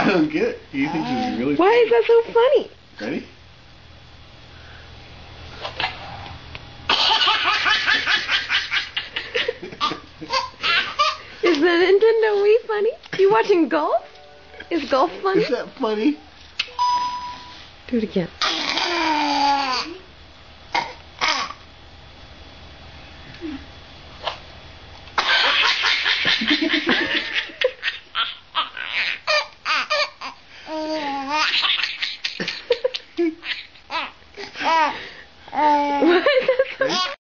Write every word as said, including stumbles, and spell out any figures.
I don't get it. You think this is really Why funny? is that so funny? Ready? Is the Nintendo Wii funny? You watching golf? Is golf funny? Is that funny? Do it again.